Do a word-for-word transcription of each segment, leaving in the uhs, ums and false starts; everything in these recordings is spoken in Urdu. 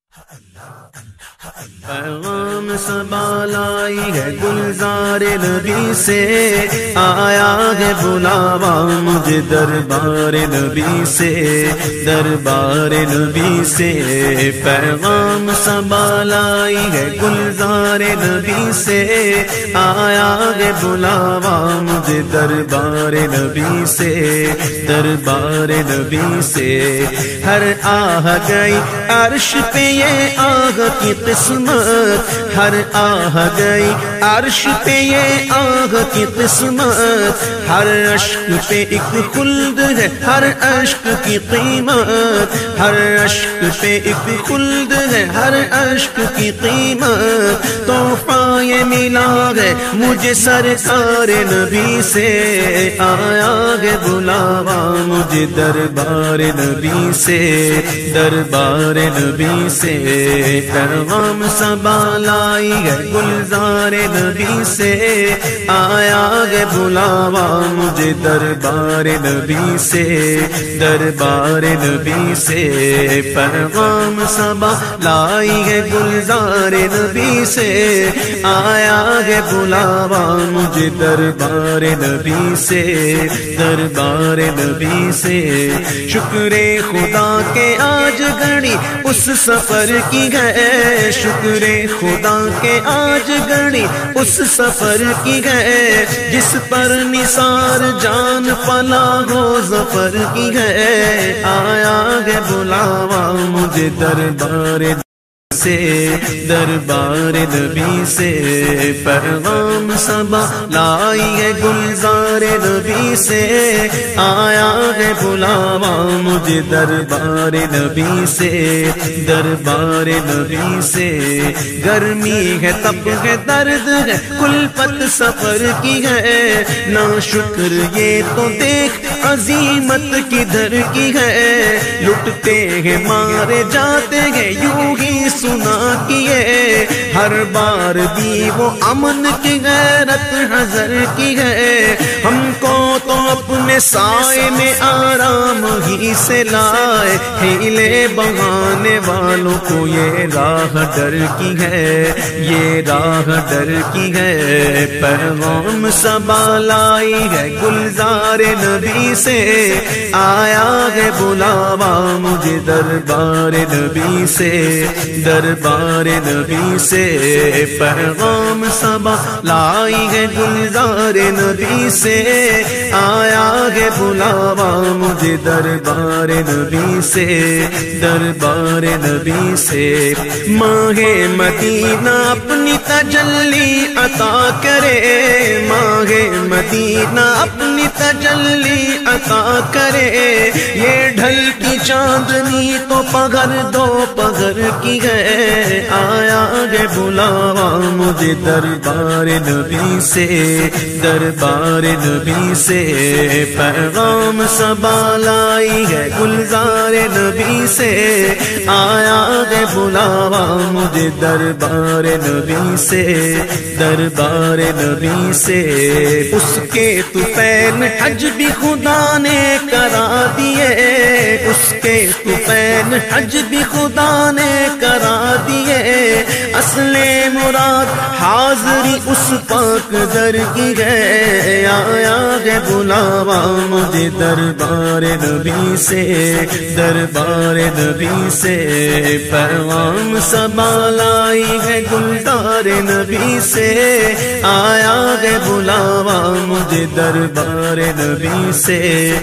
پیغام صبا لائی ہے گلزار نبی سے، آیا ہے بلاوا مجھے دربار نبی سے، دربار نبی سے۔ پیغام صبا لائی ہے گلزار نبی سے، آیا ہے بلاوا مجھے دربار نبی سے، دربار نبی سے۔ ہر آہ گئی عرش پہ یہ آہ کی قسمت، ہر آہ گئی عرش پہ یہ آہ کی قسمت، ہر اشک پہ ایک خلد ہے، ہر اشک کی قیمت، ہر اشک پہ ایک خلد ہے، ہر اشک کی قیمت۔ تحفہ یہ ملا ہے مجھے سرکار نبی سے، آیا ہے بلاوا مجھے دربار نبی سے، دربار نبی سے۔ پیغام صبا لائی ہے گلزار نبی سے، آیا ہے بلاوا مجھے دربار نبی سے، دربار نبی سے۔ پیغام صبا لائی ہے گلزار نبی سے، آیا ہے بلاوا مجھے دربار نبی سے، دربار نبی سے۔ شکر خدا کے آج گھڑی اس سفر کی ہے، شکر خدا کے آج گھڑی اس سفر کی ہے، جس پر نثار جان پلا ہو ظفر کی ہے، آیا ہے بلاوا مجھے دربار سے، دربار نبی سے۔ پیغام صبا لائی ہے گلزار نبی سے، آیا ہے بلاوا مجھے دربار نبی سے، دربار نبی سے۔ گرمی ہے تب ہے درد ہے کلفت سفر کی ہے، نا شکر یہ تو دیکھ عظیمت کدھر کی ہے، لٹتے ہیں مارے جاتے ہیں یوں ہی سنا کیے، ہر بار بھی وہ امن کی غیرت حذر کی ہے، ہم کو تو اپنے سائے میں آرام ہی سے لائے، ہیلے بہانے والوں کو یہ راہ ڈر کی ہے، یہ راہ ڈر کی ہے۔ پیغام صبا لائی ہے گلزار نبی سے، آیا ہے بلاوا مجھے دربار نبی سے، دربار نبی سے۔ پیغام صبا لائی ہے گلزار نبی سے، آیا ہے بلاوا مجھے دربار نبی سے، دربار نبی سے۔ ماہ مدینہ اپنی تجلی عطا کرے، ماہ مدینہ اپنی تجلی عطا کرے، یہ ڈھل کی چاندنی تو پگھر دو پگھر کی ہے، آیا ہے بلاوا مجھے دربار نبی سے، دربار نبی سے۔ پیغام صبا لائی ہے گلزار نبی سے، آیا ہے بلاوا مجھے دربار نبی سے، دربار نبی سے۔ اس کے طفیل حج بھی خدا نے کرا دیے، اس کے طفیل حج بھی خدا نے کرا دیے، اصل مراد حاضری اس پاک در کی ہے، آیا ہے بلاوا مجھے دربار نبی سے، دربار نبی سے۔ پیغام صبا لائی ہے گلزار نبی سے، آیا ہے بلاوا مجھے دربار نبی سے،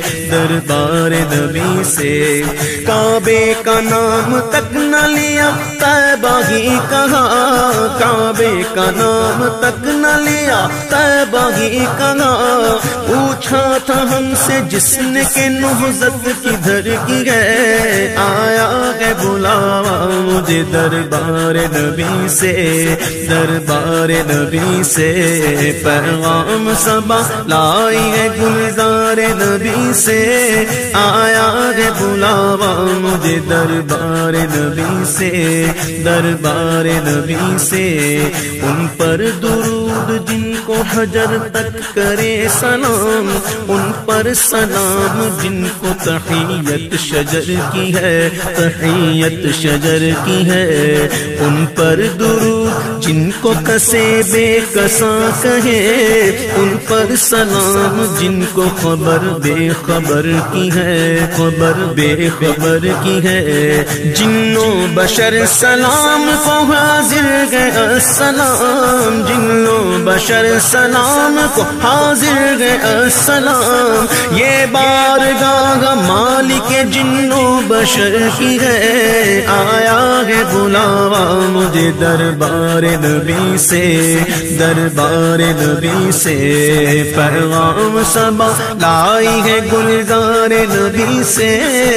دربار نبی سے۔ کعبے کا نام تک نہ لیا طیبہ ہی کہا، کعبے کا نام تک نہ لیا طیبہ ہی کہا، پوچھا تھا ہم سے جس نے کہ نہضت کدھر کی ہے، آیا ہے بلاوا مجھے دربار نبی سے، دربار نبی سے۔ پیغام صبا لائی ہے گلزار نبی سے، آیا ہے بلاوا مجھے دربار نبی سے، دربار نبی سے۔ ان ان پر درود جن کو حجر تک کرے سلام، ان پر سلام جن کو تحیت شجر کی ہے، تحیت شجر کی ہے، ان پر درود جن کو کسے بے کساں کہے، ان پر سلام جن کو خبر بے خبر کی ہے، خبر بے خبر کی ہے، جنوں بشر سلام کو حاضر گئے السلام، جنوں بشر سلام کو حاضر گئے السلام، یہ بارگاہ مالک جنوں بشر کی ہے، آیا ہے بلاوا مجھے دربار نبی سے، دربار نبی سے، پیغام صبا لائی ہے گلزار نبی سے،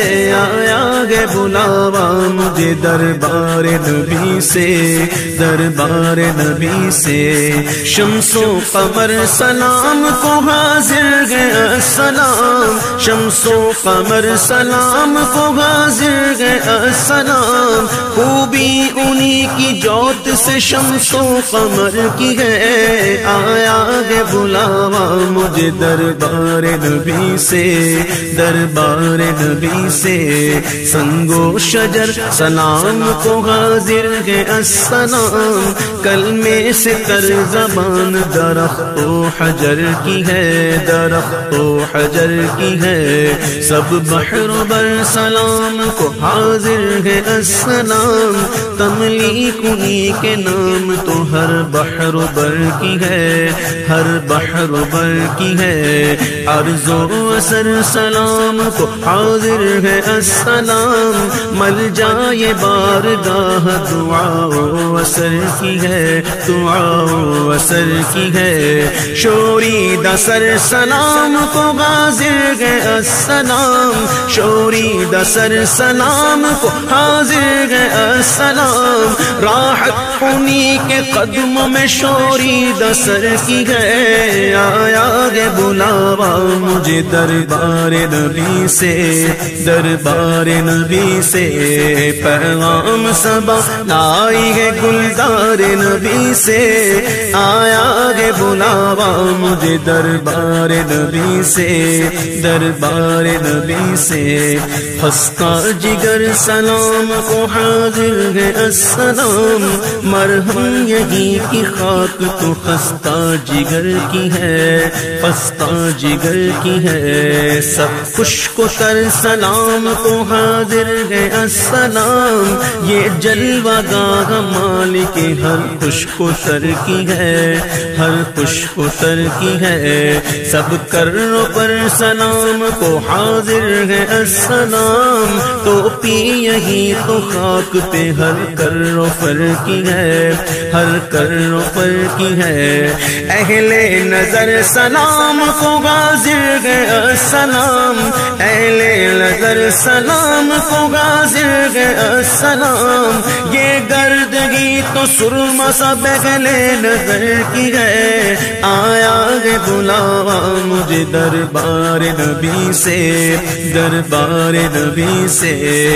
آیا ہے بلاوا مجھے دربار نبی سے، دربار نبی سے، شمس و قمر سلام کو حاضر گئے السلام، شمس و قمر سلام کو حاضر گئے السلام، خوبی انہی کی جوت سے شمس و قمر کی ہے، آیا ہے بلاوا مجھے دربار نبی سے، دربار نبی سے، سنگ و شجر سلام کو حاضر ہے السلام، کلمے سے تر زبان درخت و حجر کی ہے، درخت و حجر کی ہے، سب بحر و بر سلام کو حاضر ہے السلام، تملیک انہی کے نام تو ہر بحر و بر کی ہے، ہر بحر و بر کی ہے، عرض و اثر سلام کو حاضر ہے السلام، مل جائے بارگاہ دعا و اثر کی ہے، دعا و اثر کی ہے، شوری دسر سلام کو حاضر گئے السلام، شوری دسر سلام کو حاضر گئے السلام، راحت انہی کے قدموں میں شوری دسر کی ہے، آیا ہے بلاوا مجھے دربار نبی سے، دربار نبی سے، پیغام صبا لائی ہے گلزار نبی سے، آیا ہے بلاوا مجھے دربار نبی سے، دربار نبی سے، خستہ جگر سلام کو حاضر ہے السلام، مرہم یہی کی خاک تو خستہ جگر کی ہے، خستہ جگر کی ہے، سب خشک و تر سلام کو حاضر ہے السلام، یہ جلوہ گاہ مالک ہر خشک و تر کی ہے، ہر خشک و تر کی ہے، سب کروں پر سلام کو حاضر ہے السلام، تو پی یہی تو خاک پہ ہر کروں پر کی ہے، ہر کروں پر کی ہے، اہل نظر سلام کو حاضر ہے السلام، اہل نظر سلام کو حاضر ہے السلام، یہ گردگی تو سرما سب اہل نظر کی ہے، آیا ہے بلاوا مجھے دربار نبی سے، دربار نبی سے،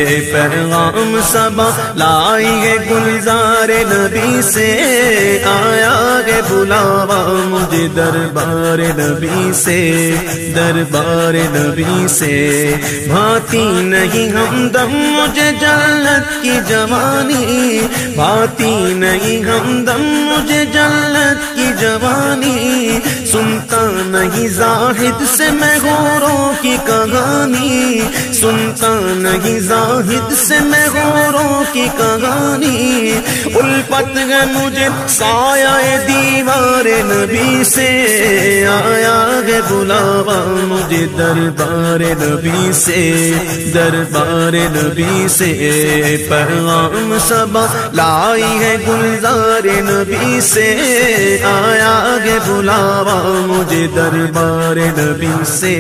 پیغام صبا لائی ہے گلزار نبی سے، آیا ہے بلاوا مجھے دربار نبی سے، دربار نبی سے، بھاتی نہیں ہمدم مجھے جنت کی جوانی، بھاتی نہیں ہمدم مجھے جنت کی جوانی، سنتا نہیں زاہد سے میں غوروں کی کہانی، سنتا نہیں زاہد سے میں غوروں کی کہانی، الفت ہے مجھے سایہ دیوار نبی سے، آیا ہے بلاوا مجھے دربار نبی سے، دربار نبی سے، پیغام صبا لائی ہے گلزار نبی سے، آیا ہے بلاوا مجھے دربار نبی سے،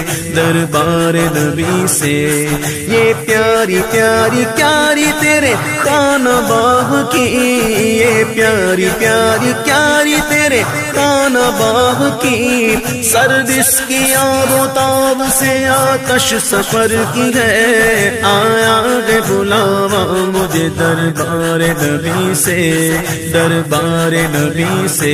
دربار نبی سے۔ یہ پیاری پیاری پیاری تیرے خانہ باغ کی، یہ پیاری پیاری پیاری تیرے خانہ باغ کی، سرد اس کی آب و تاب سے آتش سفر کی ہے، آیا ہے بلاوا مجھے دربار نبی سے، دربار نبی سے۔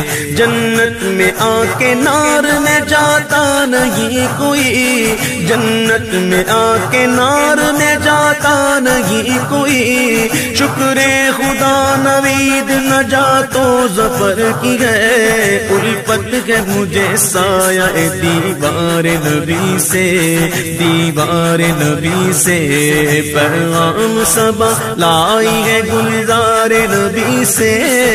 جنت میں آ کے نار میں جاتا نہیں کوئی، جنت میں آ کے نار میں جاتا نہیں کوئی، شکر خدا نوید نجات و ظفر کی ہے، الفت ہے مجھے سایہ دیوار نبی سے، دیوار نبی سے۔ پیغام صبا لائی ہے گلزار نبی سے،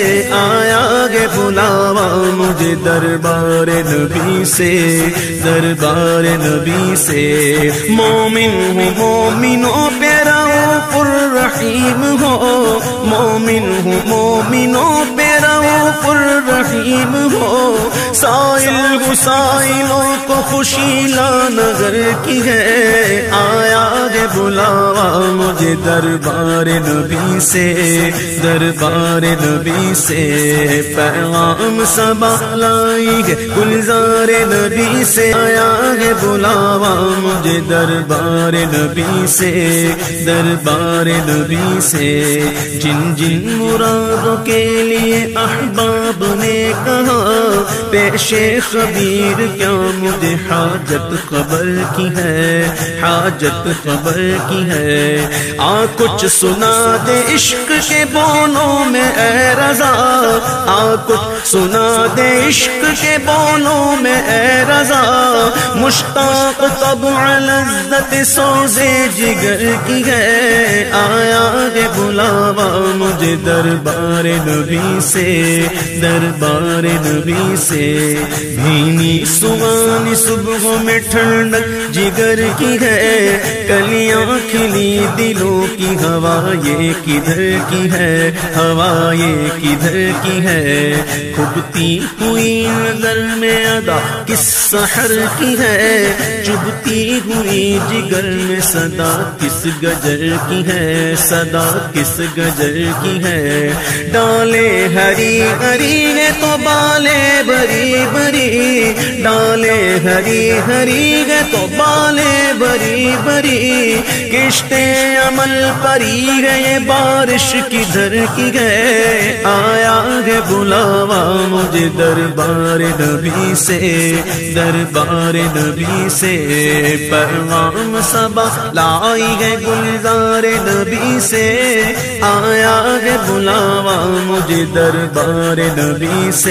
آیا ہے بلاوا مجھے دربار نبی سے، دربار نبی سے۔ مومن ہوں مومنوں پہ رؤوف الرحیم ہو، مومن ہوں مومنوں پہ رؤوف الرحیم ہو، سائل گسائلوں کو خوشی لا نظر کی ہے، آیا ہے بلاوا مجھے دربار نبی سے، دربار نبی سے۔ پیغام صبا لائی ہے گلزار نبی سے، آیا ہے بلاوا مجھے دربار نبی سے، دربار نبی سے۔ جن جن مرادوں کے لیے احباب نے کہا پیش خبیر کیا مجھے حاجت خبر کی ہے، حاجت خبر کی ہے۔ آ کچھ سنا دے عشق کے بولوں میں اے رضا، آ کچھ سنا دے عشق کے بولوں میں اے رضا، مشتاق طبع لذت سوزے جگر کی ہے، آیا ہے بلاوا مجھے دربار نبی سے، دربار نبی سے۔ بھینی سوانی صبح میں ٹھنڈک جگر کی ہے، کلیاں کھلی دلوں کی ہوا یہ کدھر کی ہے، ہوا یہ کدھر کی ہے۔ کھبتی ہوئی نظر میں ادا کس سحر کی ہے، چبھتی ہوئی جگر میں صدا کس گجر کی ہے، صدا کس گجر کی ہے۔ ڈالے ہری ہری ہے تو بالے بری بری، ڈالے ہری ہری ہے تو بالے بری بری، کشتے عمل پری ہے یہ بارش کدھر کی ہے، آیا ہے بلاوا مجھے دربار نبی سے، دربار نبی سے۔ پیغام صبا لائی ہے گلزار نبی سے، آیا ہے بلاوا مجھے دربار نبی سے،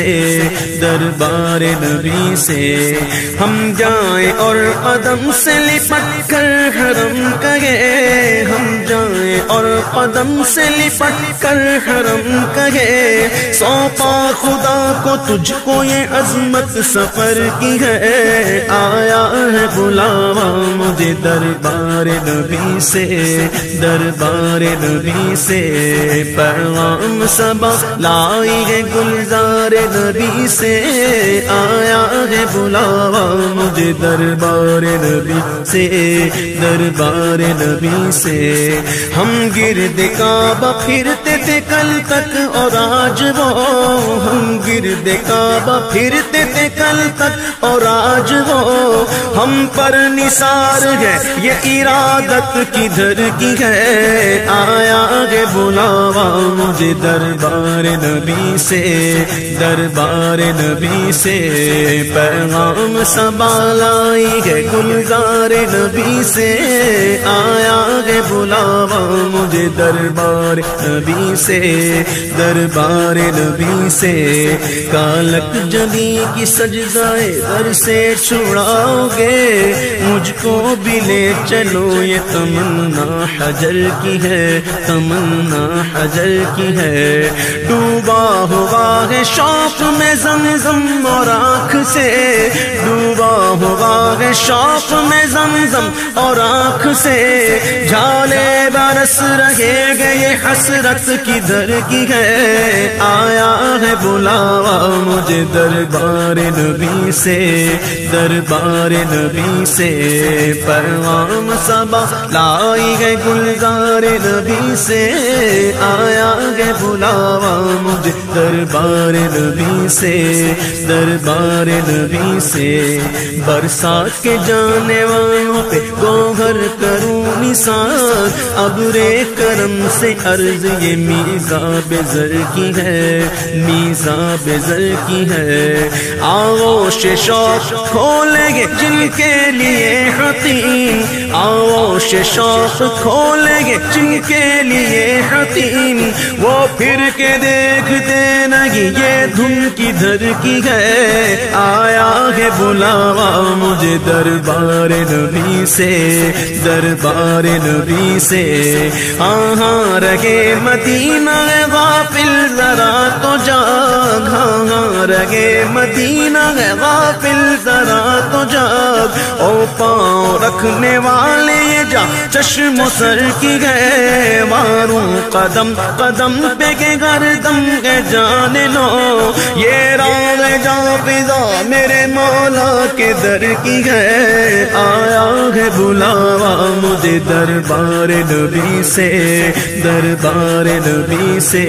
دربار نبی سے۔ ہم جائیں اور قدم سے لپٹ کر حرم کہے، ہم جائیں اور قدم سے لپٹ کر حرم کہے، سونپا خدا کو تجھ کو یہ عظمت سفر کی ہے، آیا ہے بلاوا مجھے دربار نبی سے، دربار نبی سے۔ پیغام صبا لائی ہے گلزار نبی سے، آیا ہے بلاوا مجھے دربار نبی سے، دربار نبی سے۔ ہم گرد کعبہ پھرتے تھے کل تک اور آج وہ، ہم گرد کعبہ پھرتے تھے کل تک اور آج وہ، ہم پر نثار ہے یہ ارادت کدھر کی ہے، آیا ہے بلاوا مجھے دربار نبی سے، دربار نبی سے۔ پیغام صبا لائی ہے گلزار نبی سے، آیا ہے بلاوا مجھے دربار نبی سے، دربار نبی سے۔ کالک جبی کی سجدائے در سے چھڑاؤ گے، مجھ کو بھی لے چلو یہ تمنا حجر کی ہے، تمنا حجر کی ہے۔ ڈوبا ہوا ہے شوق میں زمزم اور آنکھ سے، ڈوبا ہوا ہے شوق میں زمزم اور آنکھ سے، جھالے برس رہے گے یہ حسرت کدھر کی ہے آیا ہے بلاوا مجھے دربار نبی سے دربار نبی سے پیغام صبا لائی ہے گلزار نبی سے آیا ہے بلاوا مجھے دربار نبی سے دربار نبی سے برسات کے جانے والوں پہ گوہر کروں نثار ابر کرم سے عرض یہ میزاب زر کی ہے میزاب زر کی ہے آغوش شوق کھولیں گے جن کے لیے حتیم آغوش شوق کھولیں گے جن کے لیے حتیم وہ پھر کے دیکھتے نہیں یہ دھن کدھر کی ہے آیا ہے بلاوا مجھے دربار نبی سے دربار نبی سے ہاں ہاں رہے مدینہ غافل ذرا تو جاگ ہاں ہاں رہے مدینہ غافل ذرا تو جاگ او پاؤں رکھنے والے یہ جا چشم و سر کی گئے ماروں قدم قدم پہ کے گردم کے جانے لو یہ راہ جا فضا میرے مولا کے در کی ہے آیا ہے بلاوا مجھے دربار نبی سے دربار نبی سے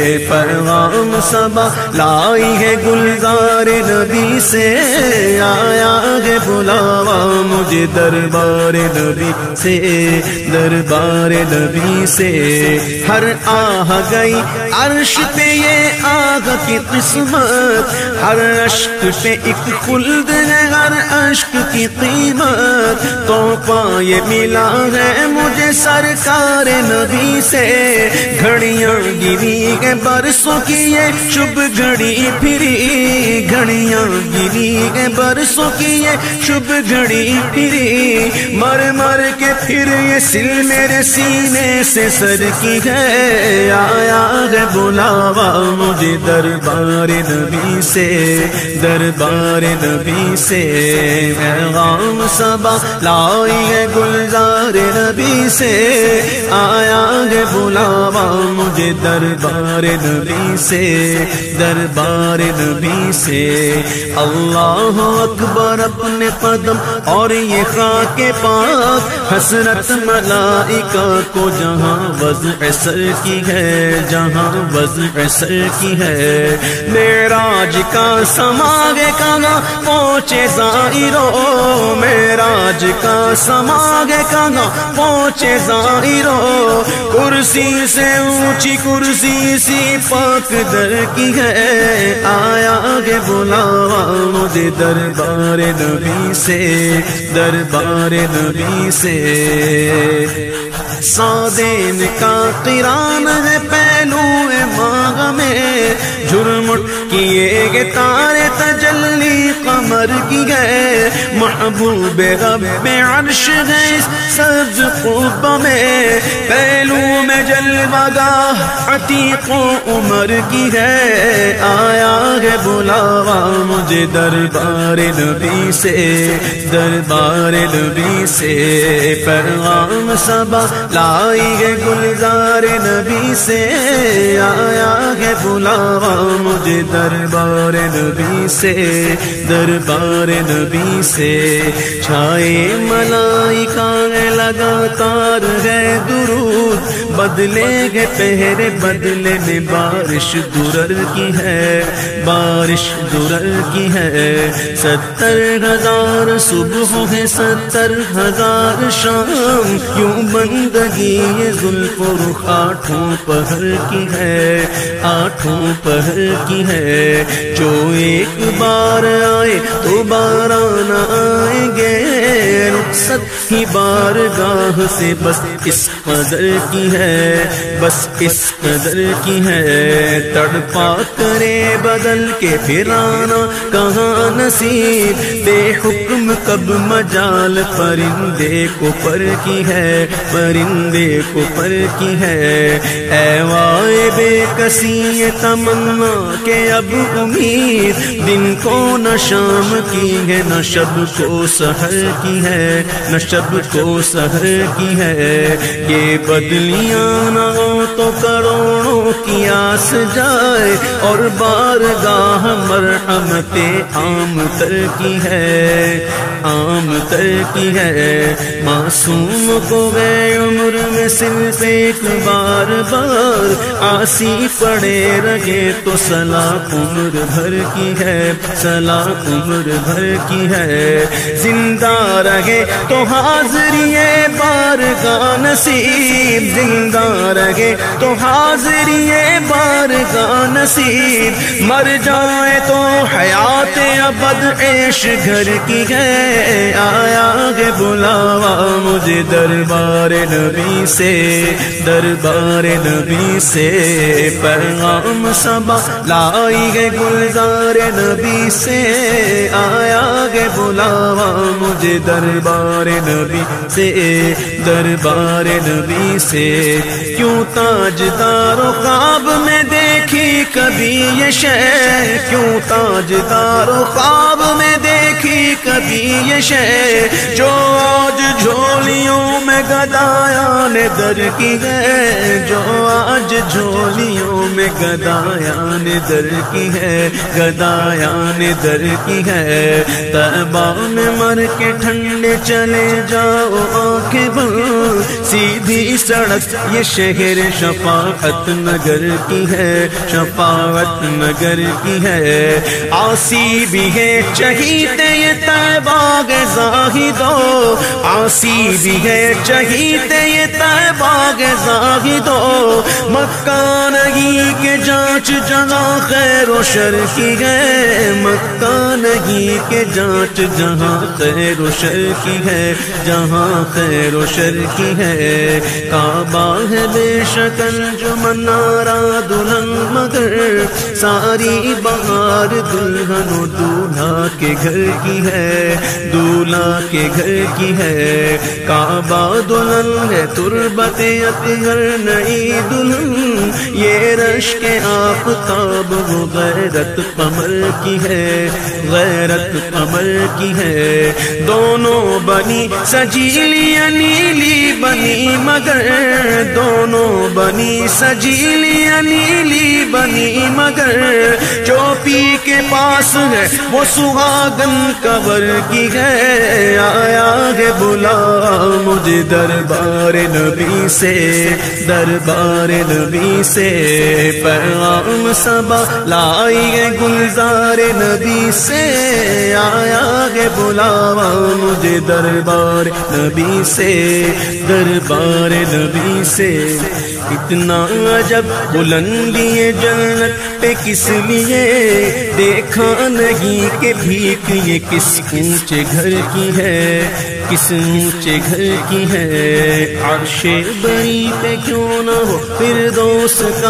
پیغام صبا لائی ہے گلزار نبی سے آیا ہے بلاوا مجھے دربار نبی سے دربار نبی سے ہر آہ گئی عرش پہ یہ آگ کی قسمت ہر اشک پہ ایک خلد ہے ہر اشک کی قیمت تو پائے ملا ہے مجھے سرکار نبی سے گھڑیاں گری ہے برسوں کی یہ شب گھڑی پھری گھڑیاں گری ہے برسوں کی یہ شب گھڑی پھری مر مر کے پھر یہ سل میرے سینے سے سر کی ہے آیا ہے بلاوا مجھے دربار نبی سے دربار نبی سے پیغام صبا لائی ہے گلزار نبی سے آیا ہے بلاوا مجھے دربار نبی سے دربار نبی سے اللہ اکبر اپنے قدم اور یہ خاک پاک حسرت ملائکہ کو جہاں وضع سر کی ہے جہاں وضع سر کی ہے معراج کا سماگے کہاں پہنچے زائرو معراج کا سماگے کہاں پہنچے زائرو کرسی سے اونچی کرسی سی پاک در کی ہے آیا ہے بلاوا مجھے دربار نبی سے دربار نبی سے سادین کا قران ہے پہلو ماغ میں جھرمٹ کیے گے تارے تجلی قمر کی گئے محبوب رب عرش ہے سبز خوب میں پہلو میں جلوہ گاہ عتیق و عمر کی ہے آیا ہے بلاوا مجھے دربار نبی سے دربار نبی سے پیغام صبا لائی ہے گلزار نبی سے آیا ہے بلاوا مجھے دربار نبی سے دربار نبی سے چھائے ملائکہ لگاتار ہے درود بدلے گے پہرے بدلے میں بارش درر کی ہے بارش درر کی ہے ستر ہزار صبح ہے ستر ہزار شام یوں بندگی یہ زلف و رخ آٹھوں پہر کی ہے آٹھوں پہر کی ہے جو ایک بار آئے تو بارہ نہ آئیں گے رخصت ہی بارگاہ سے بس اس قدر کی ہے بس اس قدر کی ہے تڑپا کرے بدل کے پھر آنا کہاں نصیب بے حکم کب مجال پرندے کو پر کی ہے پرندے کو پر کی ہے اے وائے بے کسی یہ تمنا کہ اب امید دن کو نہ شام کی ہے، نہ شب کو سحر کی ہے، نہ شب کو سحر کی ہے۔ یہ بدلیاں نہ ہو تو کروڑوں کی آس جائے، اور بارگاہ مرحمت عام تر کی ہے، عام تر کی ہے۔ معصوم کو گئے عمر میں صرف ایک بار بار آسی پڑے رہے تو صلاح عمر بھر کی ہے، صلاح عمر بھر کی ہے۔ زندہ رہے تو حاضری بارگاہ نصیب، زندہ رہے تو حاضری بارگاہ نصیب، مر جائے تو حیات ابد عیش گھر کی ہے۔ آیا ہے بلاوا مجھے دربار نبی سے، دربار نبی سے، پیغام صبا لائی ہے گلزار نبی سے۔ آیا ہے بلاوا مجھے دربار نبی سے، دربار نبی سے۔ کیوں تاجدار و خواب میں دیکھی کبھی یہ شے، کیوں تاجدار و خواب میں دیکھی کبھی یہ شے، جو آج جھولیوں میں گدایان در کی ہے، جو آج جھولیوں میں گدایان در کی ہے، گدایان در کی ہے۔ طیبہ میں مر کے ٹھنڈے چلے جاؤ آنکھیں بند، سیدھی سڑک یہ شہر شفاعت نگر کی ہے، شفاعت نگر کی ہے۔ آسی بھی ہے چہیتے یہ طیبہ کے زاہدو، آسی بھی ہے چہیتے یہ طیبہ کے زاہدو، مکہ نہیں کہ جانچ جہاں خیر و شر کی ہے، مکہ نہیں کہ جانچ جہاں خیر و شر کی ہے، جہاں خیر و شر کی ہے۔ کعبہ ہے بے شکل جو منارہ دلہن مگر، ساری بہار دلہن و دولہا کے گھر کی ہے، دولہا کے گھر کی ہے۔ کعبہ دلہن ہے تربت اطہر نئی دلہن، یہ رشک آفتاب وہ غیرت قمر کی ہے، غیرت قمر کی ہے۔ دونوں بنی سجیلی نیلی بنی مگر، دونوں بنی سجیلی نیلی بنی مگر، چوپی کے پاس ہے وہ سہاگن قبر کی ہے۔ آیا ہے بلا مجھے دربار نبی سے، دربار نبی سے، پیغام صبا لائی ہے گلزار نبی سے۔ آیا ہے بلاوا مجھے دربار نبی سے، دربار نبی سے۔ اتنا عجب بلندی جنت پہ کس لیے، دیکھا نہیں کہ بھیک یہ کس اونچے گھر کی ہے، کس اونچے گھر کی ہے۔ عرش بری پہ کیوں نہ ہو فردوس کا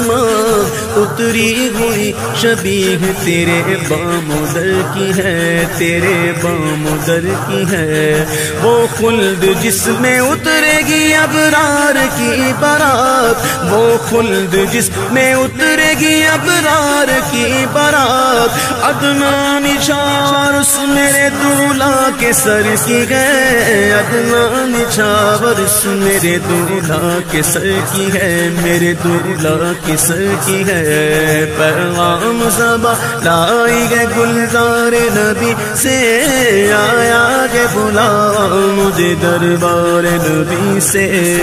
دماغ، اتری ہوئی شبیہ تیرے بام و در کی ہے، تیرے بام و در کی ہے۔ وہ خلد جس میں اترے گی ابرار کی برات، وہ خلد جس میں اترے گی ابرار کی برات، ادنان نچھاور اس میرے دولہا کے سر کی ہے، ادنان نچھاور اس میرے دولہا کے سر کی ہے، میرے دولہا کے سر کی ہے۔ پیغام صبا لائی گئے گلزار نبی سے، آیا گے بلاوا مجھے دربار نبی سے،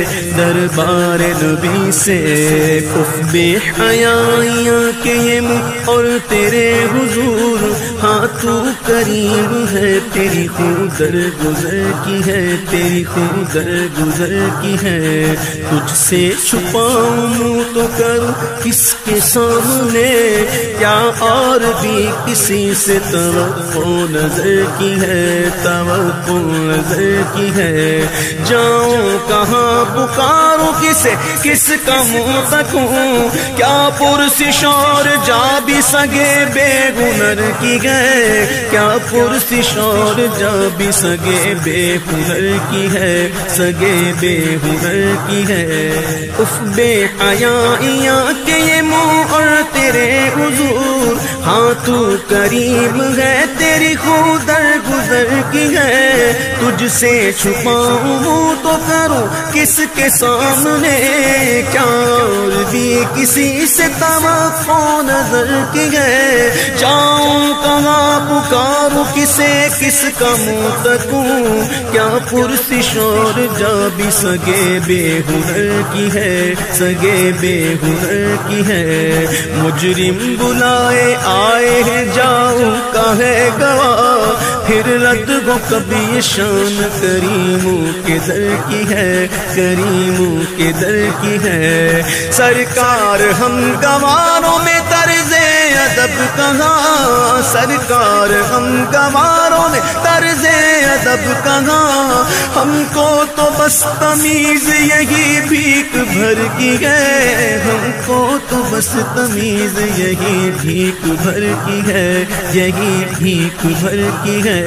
دربار نبی سے۔ اف بے حیائیاں کہ یہ منہ اور تیرے حضور، ہاں تو کریم ہے تیری خود در گزر کی ہے، تیری خود در گزر کی ہے۔ تجھ سے چھپاؤں منہ تو کروں کس کے سامنے، کیا اور بھی کسی سے توقع نظر کی ہے، توقع نظر کی ہے۔ جاؤں کہاں پکاروں کسے کس کا منہ تکوں کیا پرسش اور جا بھی سگے بے ہنر کی ہے کیا پرسش اور جا بھی سگے بے ہنر کی ہے سگے بے ہنر کی ہے اف بے حیائیاں کہ یہ منہ اور تیرے حضور ہاں تو کریم ہے تیری خود در گزر کی ہے تجھ سے چھپاؤں تو کروں کس کے سامنے کیا اور بھی کسی سے توقع نظر کی ہے جاؤں کہاں پکاروں کسے کس کا منہ تکوں کیا پرسش اور جا بھی سگے بے ہنر کی ہے سگے بے ہنر کی ہے مجرم بلائے آئے ہیں جاؤں کا ہے گواہ پھر رد ہو کبھی شان کریموں کے در کی ہے کریموں کے در کی ہے سرکار ہم گواروں میں طرز ادب کہاں سرکار ہم گواروں میں طرز ادب کہاں ہم کو تو بس تمیز یہی بھیک بھر کی ہے ہم کو تو بس تمیز یہی بھیک بھر کی ہے یہی بھیک بھر کی ہے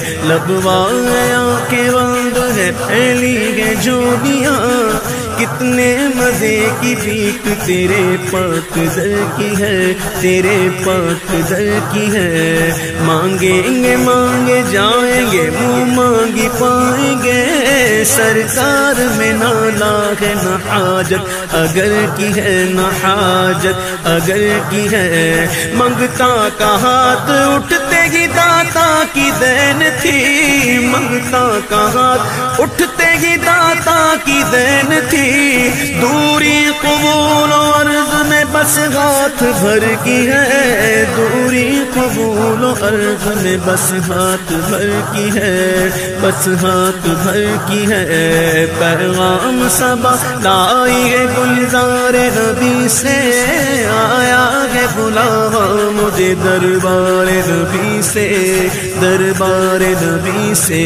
لبوایا کے وند ہے پھیلی ہے جوڑیاں کتنے مزے کی بھیک تیرے پاک در کی ہے تیرے پاک در کی ہے مانگیں گے مانگے جائیں گے منہ مانگی پائیں گے سرکار میں نہ لاغ نہ حاجت اگر کی ہے نہ حاجت اگر کی ہے منگتا کا ہاتھ اٹھتے ہی داتا کی دین تھی منگتا کا ہاتھ اٹھتے ہی داتا کی دین تھی دوری قبول و عرض میں بس ہاتھ بھر کی ہے دوری قبول و عرض میں بس ہاتھ بھر کی ہے بس ہاتھ بھر کی ہے پیغام صبا لائی ہے گلزار نبی سے آیا ہے بلاوا مجھے دربار نبی سے دربار نبی سے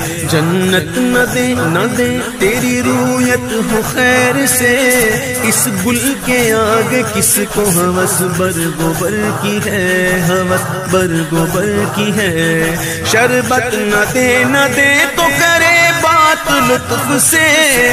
جنت نہ دے نہ دے تیری رویت ہو خیر سے اس گل کے آگے کس کو ہوس برگوبر کی ہے ہوس برگوبر کی ہے شربت نہ دے نہ دے تو کرے بات لطف سے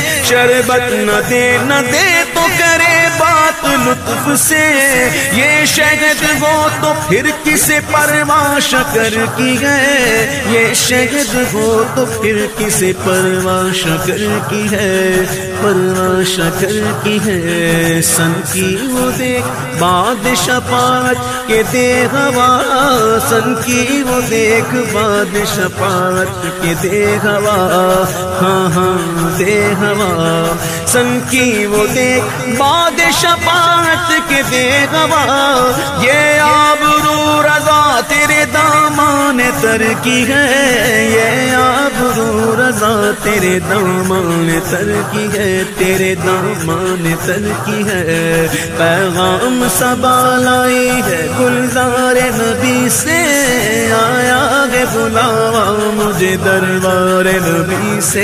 شربت نہ دے نہ دے تو کرے بات لطف سے یہ شہد ہو تو پھر کسے پرواہ شکر کی ہے یہ شہد ہو تو پھر کسے پرواہ شکر کی ہے پرواہ شکر کی ہے سن کی وہ دیکھ باد شفاعت کے دے ہوا سن کی وہ دیکھ باد شفاعت کے دے ہوا ہاں ہاں دے ہوا سن کی وہ دیکھ باد شفاعت کے دے ہوا یہ آبرو رضا تیرے دامان تر کی ہے یہ آبرو رضا تیرے دامان تر کی ہے تیرے دامان تر کی ہے پیغام صبا لائی ہے گلزار نبی سے آیا ہے بلاوا مجھے دربار نبی سے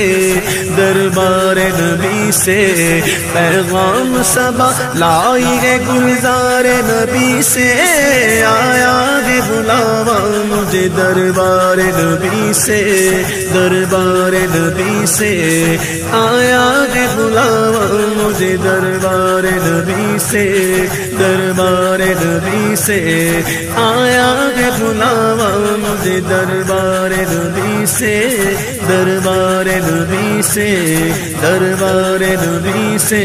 دربار نبی سے پیغام صبا لائی ہے گلزار نبی سے آیا ہے بلاوا مجھے دربار نبی سے دربار نبی سے آیا ہے بلاوا مجھے دربار نبی سے دربار نبی سے آیا ہے بلاوا مجھے دربار نبی سے دربار نبی سے دربار نبی سے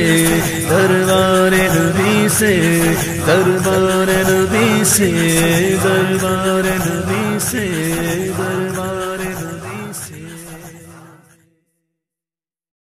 دربار نبی سے دربار نبی سے دربار نبی سے دربار